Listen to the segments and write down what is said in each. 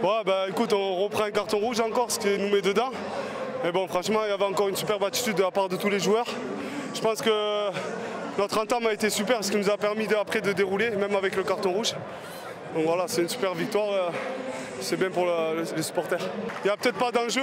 Ouais, bah écoute, on reprend un carton rouge encore, ce qui nous met dedans. Mais bon, franchement, il y avait encore une superbe attitude de la part de tous les joueurs. Je pense que notre entame a été super, ce qui nous a permis après de dérouler, même avec le carton rouge. Donc voilà, c'est une super victoire. C'est bien pour les supporters. Il n'y a peut-être pas d'enjeu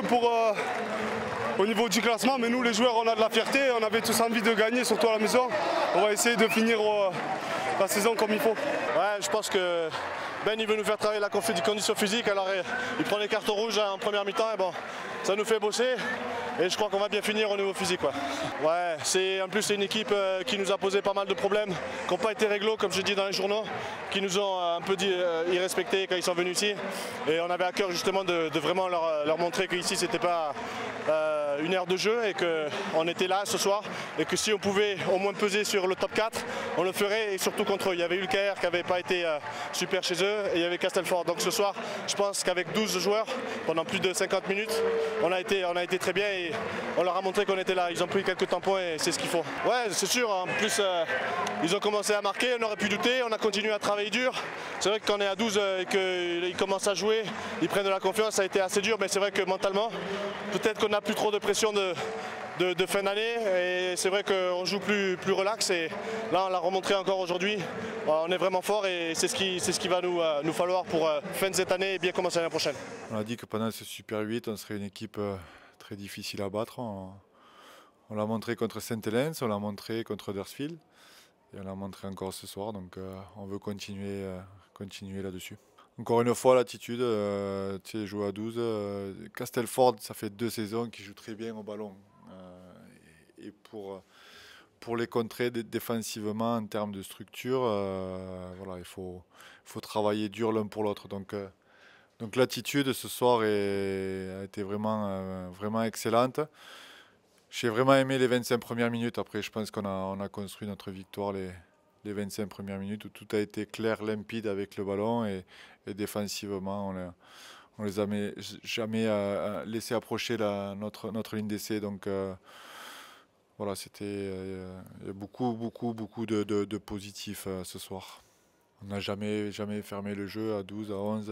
au niveau du classement, mais nous les joueurs on a de la fierté, on avait tous envie de gagner, surtout à la maison. On va essayer de finir la saison comme il faut. Ouais, je pense que Ben il veut nous faire travailler la condition physique, alors il prend les cartons rouges en première mi-temps et bon, ça nous fait bosser. Et je crois qu'on va bien finir au niveau physique. Ouais, en plus c'est une équipe qui nous a posé pas mal de problèmes, qui n'ont pas été réglo comme je dis dans les journaux, qui nous ont un peu irrespectés quand ils sont venus ici. Et on avait à cœur justement de vraiment leur montrer qu'ici c'était pas une ère de jeu et qu'on était là ce soir et que si on pouvait au moins peser sur le top 4, on le ferait et surtout contre eux. Il y avait Ulker qui n'avait pas été super chez eux et il y avait Castelfort. Donc ce soir, je pense qu'avec 12 joueurs, pendant plus de 50 minutes, on a été très bien et on leur a montré qu'on était là. Ils ont pris quelques tampons et c'est ce qu'il faut. Ouais, c'est sûr. En plus, ils ont commencé à marquer, on aurait pu douter, on a continué à travailler dur. C'est vrai que quand on est à 12 et qu'ils commencent à jouer, ils prennent de la confiance, ça a été assez dur, mais c'est vrai que mentalement, peut-être qu'on n'a plus trop de pression de fin d'année et c'est vrai qu'on joue plus relax et là on l'a remontré encore aujourd'hui. On est vraiment fort et c'est ce qui va nous falloir pour fin de cette année et bien commencer l'année prochaine. On a dit que pendant ce Super 8, on serait une équipe très difficile à battre. On l'a montré contre Saint-Helens, on l'a montré contre Huddersfield et on l'a montré encore ce soir, donc on veut continuer là-dessus. Encore une fois, l'attitude, tu sais, jouer à 12. Castelford, ça fait 2 saisons qu'il joue très bien au ballon. Et pour les contrer défensivement en termes de structure, voilà, il faut travailler dur l'un pour l'autre. Donc l'attitude ce soir a été vraiment excellente. J'ai vraiment aimé les 25 premières minutes. Après, je pense on a construit notre victoire les 25 premières minutes où tout a été clair, limpide avec le ballon et défensivement, on les a jamais laissé approcher notre ligne d'essai. Donc voilà, il y a beaucoup de positifs ce soir. On n'a jamais fermé le jeu à 12, à 11.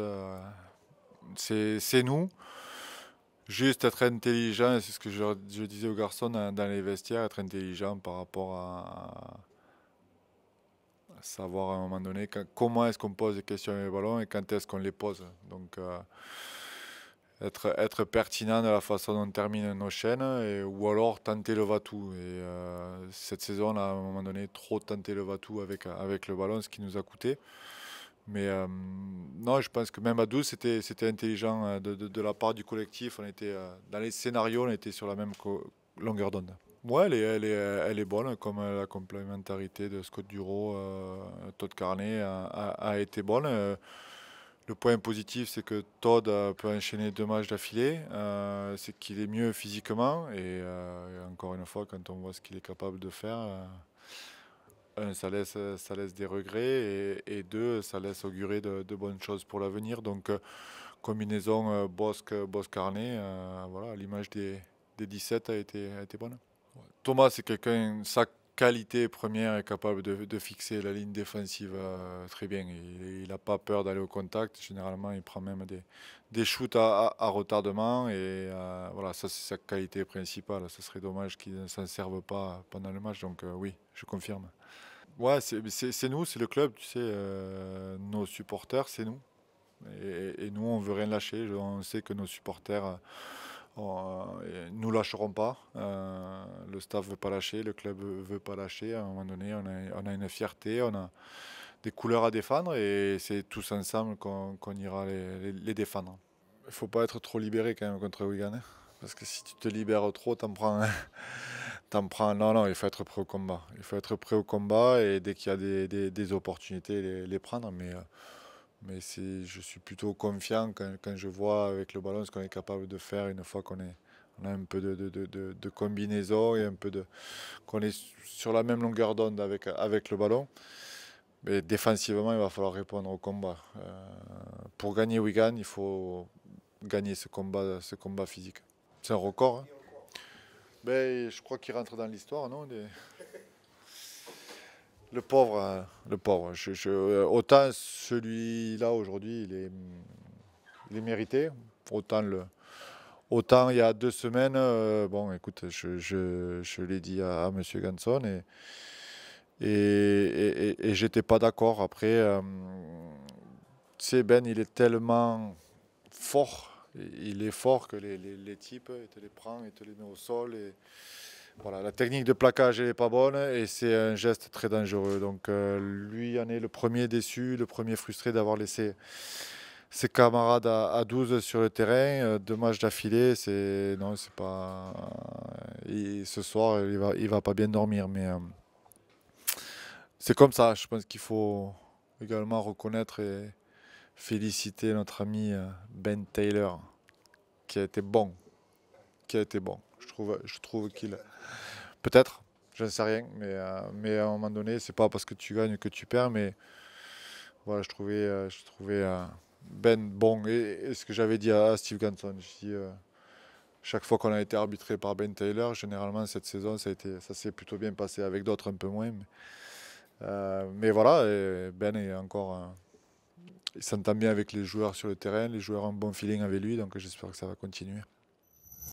C'est nous. Juste être intelligent, c'est ce que je disais aux garçons dans les vestiaires, être intelligent par rapport à savoir à un moment donné comment est-ce qu'on pose des questions avec le ballon et quand est-ce qu'on les pose. Donc être pertinent de la façon dont on termine nos chaînes ou alors tenter le va-tout. Et cette saison, on a à un moment donné trop tenté le va-tout avec le ballon, ce qui nous a coûté. Mais non, je pense que même à 12, c'était intelligent de la part du collectif. On était, dans les scénarios, on était sur la même longueur d'onde. Ouais, elle est bonne, comme la complémentarité de Scott Duro, Todd Carney a été bonne. Le point positif, c'est que Todd peut enchaîner 2 matchs d'affilée, c'est qu'il est mieux physiquement et encore une fois, quand on voit ce qu'il est capable de faire, ça laisse des regrets et 2, ça laisse augurer de bonnes choses pour l'avenir. Donc combinaison Bosc-Carnet, voilà, l'image des 17 a été bonne. Thomas, c'est quelqu'un, sa qualité première est capable de fixer la ligne défensive très bien. Il n'a pas peur d'aller au contact. Généralement, il prend même des shoots à retardement. Et voilà, ça, c'est sa qualité principale. Ce serait dommage qu'il ne s'en serve pas pendant le match. Donc oui, je confirme. Ouais, c'est nous, c'est le club. Tu sais, nos supporters, c'est nous. Et nous, on ne veut rien lâcher. On sait que nos supporters nous lâcherons pas. Le staff veut pas lâcher, le club veut pas lâcher. À un moment donné, on a une fierté, on a des couleurs à défendre et c'est tous ensemble qu'on ira les défendre. Il faut pas être trop libéré quand même contre Wigan, hein, parce que si tu te libères trop, t'en prends. Non, il faut être prêt au combat. Il faut être prêt au combat et dès qu'il y a des opportunités, les prendre. Mais je suis plutôt confiant quand je vois avec le ballon ce qu'on est capable de faire une fois qu'on a un peu de combinaison et qu'on est sur la même longueur d'onde avec le ballon. Mais défensivement, il va falloir répondre au combat. Pour gagner Wigan, il faut gagner ce combat physique. C'est un record. Hein. Ben, je crois qu'il rentre dans l'histoire, non? Le pauvre. Autant celui-là aujourd'hui, les mériter. Autant il y a 2 semaines, bon écoute, je l'ai dit à M. Ganson et j'étais pas d'accord. Après, tu sais, Ben, il est tellement fort. Il est fort que les types, il te les prend, il te les met au sol. Et voilà, la technique de plaquage n'est pas bonne et c'est un geste très dangereux. Donc lui en est le premier déçu, le premier frustré d'avoir laissé ses camarades à 12 sur le terrain. 2 matchs d'affilée, non, c'est pas. Ce soir, il va pas bien dormir, mais c'est comme ça. Je pense qu'il faut également reconnaître et féliciter notre ami Ben Taylor, qui a été bon, Je trouve qu'il peut-être, je ne sais rien, mais à un moment donné, c'est pas parce que tu gagnes que tu perds, mais voilà, je trouvais Ben bon et ce que j'avais dit à Steve Ganson, je dis chaque fois qu'on a été arbitré par Ben Taylor, généralement cette saison ça s'est plutôt bien passé, avec d'autres un peu moins, mais voilà, et Ben est encore il s'entend bien avec les joueurs sur le terrain, les joueurs ont un bon feeling avec lui, donc j'espère que ça va continuer.